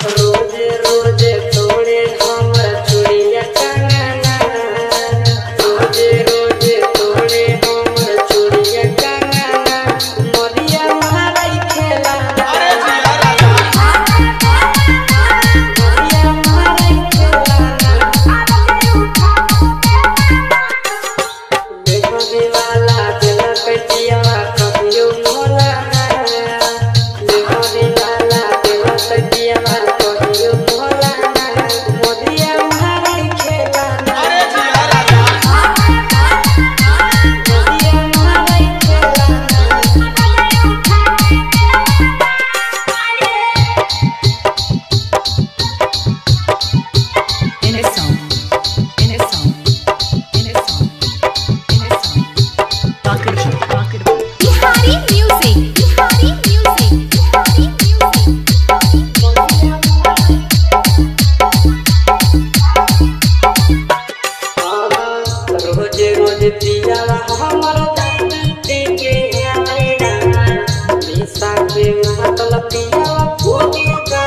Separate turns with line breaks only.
रोज रोज तोड़े हमर चूड़िया कंगना, रोज रोज तोड़े हमर चूड़िया कंगना, मोरिया मारे खेला मोरिया मारे खेला देखो दीवाला दिल कटिया कभियो मोला देखो दीवाला दिल कटिया कभियो मोला मोरिया मारे खेला मोरिया मारे खेला
In a song, in a song, in a song, in a song. Pocket, pocket.
Bihari music, Bihari music, Bihari music.
रोज रोज पियावा हमर देखे आएगा निशा के मतलब पियावा फूटी का